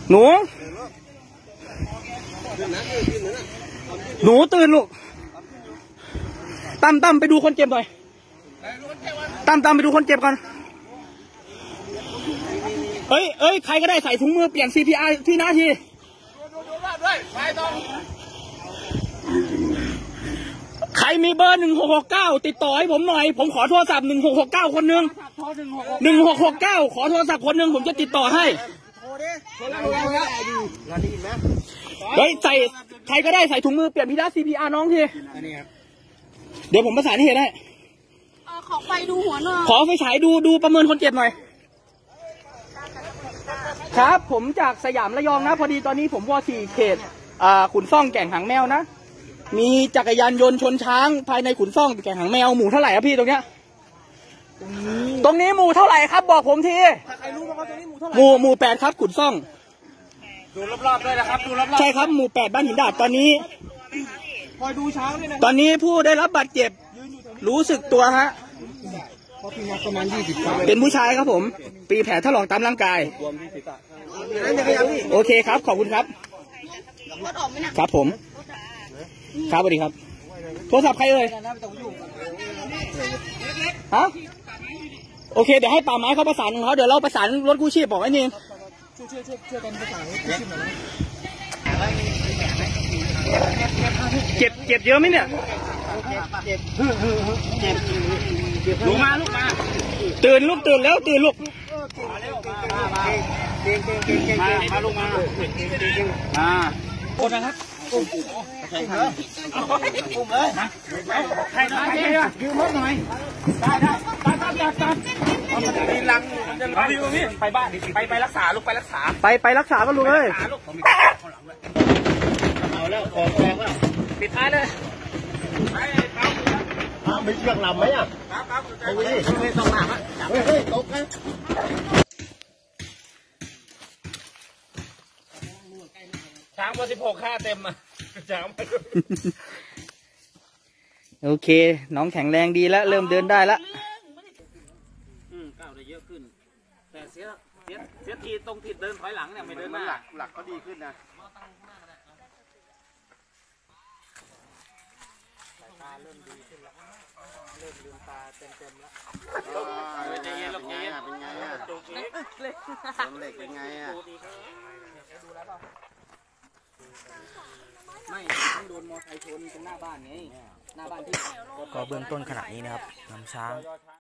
หนูตื่นลูกตั้มไปดูคนเจ็บหน่อยตั้มไปดูคนเจ็บก่อนเอ้ยใครก็ได้ใส่ถุงมือเปลี่ยน CPR ที่หน้าทีใครมีเบอร์1669ติดต่อให้ผมหน่อยผมขอโทรศัพท์1669คนหนึ่ง1669ขอโทรศัพท์คนหนึ่งผมจะติดต่อให้เฮ้ยใส่ใครก็ได้ใส่ถุงมือเปลี่ยนพิลา CPR น้องทีเดี๋ยวผมประสานให้ได้ขอไฟดูหัวหน่อยขอไฟฉายดูประเมินคนเจ็บหน่อยครับผมจากสยามระยองนะพอดีตอนนี้ผมว.4 เขตขุนซ่องแก่งหางแมวนะมีจักรยานยนต์ชนช้างภายในขุนซ่องแก่งหางแมวหมู่เท่าไหร่ครับพี่ตรงเนี้ยตรงนี้หมู่เท่าไหร่ครับบอกผมทีถ้าใครรู้ว่าตรงนี้หมู่เท่าไหร่หมู่8ครับขุนซ่องดูรอบๆด้วยนะครับดูรอบๆใช่ครับหมู่8บ้านหินดาดตอนนี้คอยดูช้างด้วยนะตอนนี้ผู้ได้รับบาดเจ็บรู้สึกตัวฮะประมาณเป็นผู้ชายครับผมปีแผลถลอกตามร่างกายโอเคครับขอบคุณครับครับผมครับสวัสดีครับโทรศัพท์ใครเอ่ยฮะโอเคเดี๋ยวให้ป่าไม้เขาประสานของเขาเดี๋ยวเราประสานรถกู้ชีพบอกไว้นี่ช่วยกันประสานรถกู้ชีพหน่อยเจ็บเยอะไหมเนี่ยลูกมาตื่นแล้วตื่นลูกมาลูกมาคนนะครับใครยืมรถหน่อยได้ตัดมีลังไปบ้านไปรักษาลูกไปรักษาก็ลูกเลยเอาแล้วของแรงแล้วปิดท้ายเลยไม่เชือกลำไหมอ่ะเอาดิไม่ต้องหลับอ่ะเฮ้ยตกนะช้างเบอร์16ค่าเต็มอ่ะช้างโอเคน้องแข็งแรงดีแล้วเริ่มเดินได้แล้วก้าวได้เยอะขึ้นแต่เสียทีตรงทิศเดินถอยหลังเนี่ยไม่เดินหน้าหลักก็ดีขึ้นนะเริ่มดีขึ้นแล้วเริ่มลืมตาเต็มแล้วเป็นไงลูกเงี้ยเป็นไงอ่ะเล็กเป็นไงอ่ะไม่ต้องโดนมอไซค์ชนตรงหน้าบ้านไงหน้าบ้านที่ก็เบื้องต้นขณะนี้นะครับนำช้าง